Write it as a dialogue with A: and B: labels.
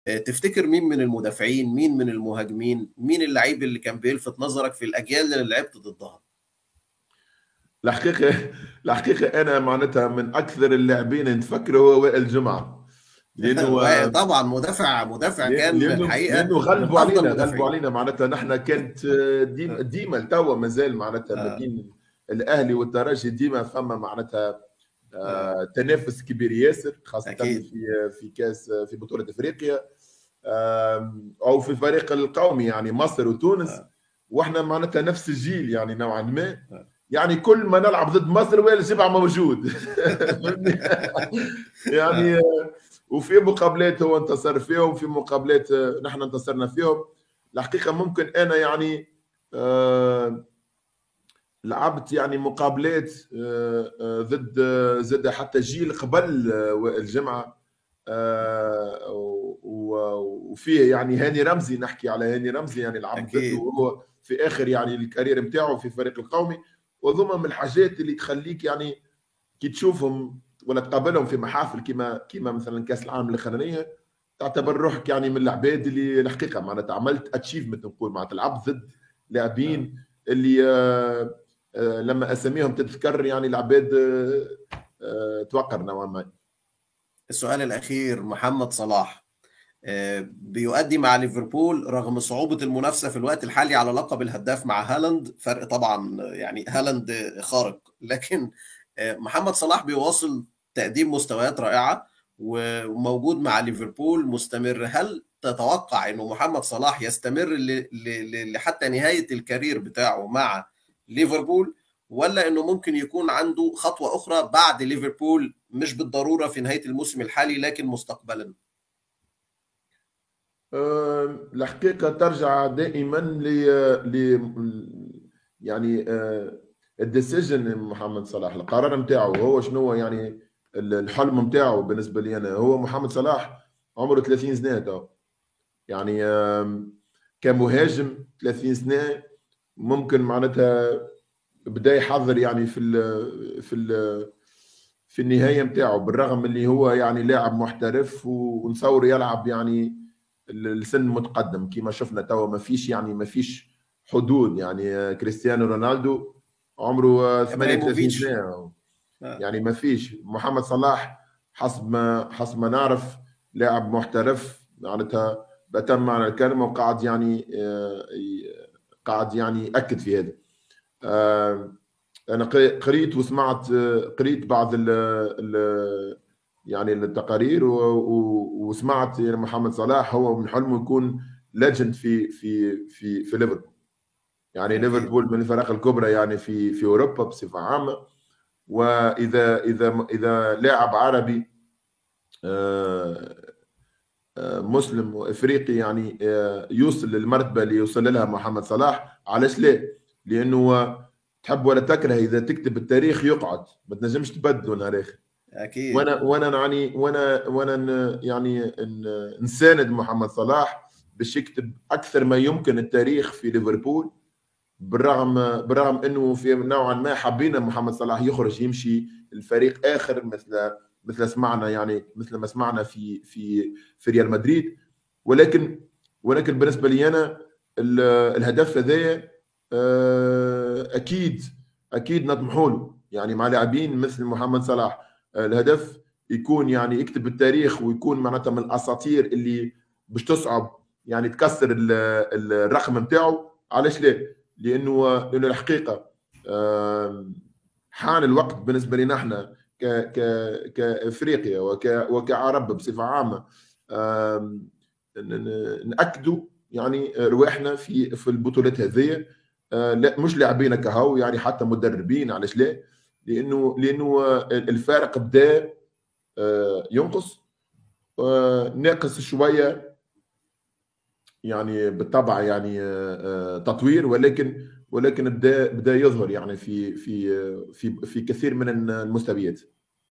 A: تفتكر مين من المدافعين، مين من المهاجمين، مين اللعيب اللي كان بيلفت نظرك في الاجيال اللي لعبت ضدها؟
B: الحقيقه الحقيقه انا معناتها من اكثر اللاعبين نتفكر هو وائل جمعه. لانه
A: طبعا مدافع كان الحقيقه
B: لانه
A: من
B: غلبوا
A: افضل
B: علينا، غلبوا
A: المدافعين.
B: علينا معناتها. نحن كانت ديما توا مازال معناتها ما
A: آه
B: بين الاهلي والترجي ديما فما معناتها
A: آه
B: تنافس كبير ياسر، خاصه
A: اكيد.
B: في كاس، في بطوله افريقيا، او في الفريق القومي يعني مصر وتونس.
A: آه
B: واحنا معناتها نفس الجيل يعني نوعا ما.
A: آه.
B: يعني كل ما نلعب ضد مصر وائل الجمعه موجود. فهمني؟ يعني
A: آه.
B: وفي مقابلات هو انتصر فيهم، في مقابلات نحن انتصرنا فيهم. الحقيقه ممكن انا يعني لعبت يعني مقابلات ضد حتى جيل قبل وائل الجمعه. وفيه يعني هاني رمزي، نحكي على هاني رمزي يعني لعبت ضده
A: اكيد.
B: وهو في اخر يعني الكارير نتاعو في الفريق القومي. وضمن من الحاجات اللي تخليك يعني كي تشوفهم ولا تقابلهم في محافل كيما مثلا كاس العالم الاخرانيه، تعتبر روحك يعني من العباد اللي الحقيقه معناتها عملت اتشيفمنت، نقول معناتها لعبت ضد
A: آه.
B: لاعبين اللي لما اساميهم تتذكر يعني العباد توقر نوعا ما.
A: السؤال الاخير، محمد صلاح بيؤدي مع ليفربول رغم صعوبة المنافسة في الوقت الحالي على لقب الهداف مع هالاند، فرق طبعا يعني هالاند خارق، لكن محمد صلاح بيواصل تقديم مستويات رائعة وموجود مع ليفربول مستمر. هل تتوقع انه محمد صلاح يستمر لحتى نهاية الكارير بتاعه مع ليفربول، ولا انه ممكن يكون عنده خطوة اخرى بعد ليفربول، مش بالضرورة في نهاية الموسم الحالي لكن مستقبلا؟
B: الحقيقة ترجع دائما يعني الديسيجن محمد صلاح، القرار نتاعو هو شنو يعني. الحلم نتاعو بالنسبة لي أنا، هو محمد صلاح عمره 30 سنة تو. يعني كمهاجم 30 سنة، ممكن معناتها بدا يحضر يعني في النهاية نتاعو، بالرغم اللي هو يعني لاعب محترف ونصور يلعب يعني السن متقدم كما شفنا توا. ما فيش يعني ما فيش حدود يعني. كريستيانو رونالدو عمره 38
A: ابراهيموفيتش.
B: سنه.
A: آه.
B: يعني ما فيش. محمد صلاح حسب ما نعرف لاعب محترف معناتها بأتم معنى الكلمه، وقاعد يعني قاعد يعني ياكد في هذا. انا قريت وسمعت، قريت بعض ال يعني التقارير وسمعت يعني محمد صلاح هو من حلمه يكون ليجند في ليفربول. يعني
A: اكيد.
B: ليفربول من الفرق الكبرى يعني في اوروبا بصفه عامه. واذا لاعب عربي مسلم وافريقي يعني يوصل للمرتبه اللي يوصل لها محمد صلاح، علاش لا؟ لانه تحب ولا تكره اذا تكتب التاريخ يقعد، ما تنجمش تبدله نهار اخر.
A: اكيد.
B: وانا يعني يعني نساند محمد صلاح باش يكتب اكثر ما يمكن التاريخ في ليفربول. بالرغم انه في نوعا ما حبينا محمد صلاح يخرج يمشي الفريق اخر، مثل سمعنا يعني مثل ما سمعنا في ريال مدريد. ولكن بالنسبه لي انا الهدف هذايا اكيد نطمحوا له يعني مع لاعبين مثل محمد صلاح. الهدف يكون يعني يكتب التاريخ ويكون معناتها من الاساطير اللي باش تصعب يعني تكسر الرقم نتاعو. علاش لا؟ لانه الحقيقه حان الوقت بالنسبه لنا احنا كافريقيا وكعرب بصفه عامه ناكدوا يعني رواحنا في البطولات هذه. لا مش لاعبين كهو يعني، حتى مدربين. علاش لا؟ لانه الفارق بدا ينقص، ناقص شويه يعني بالطبع يعني تطوير. ولكن بدا يظهر يعني في كثير من المستويات.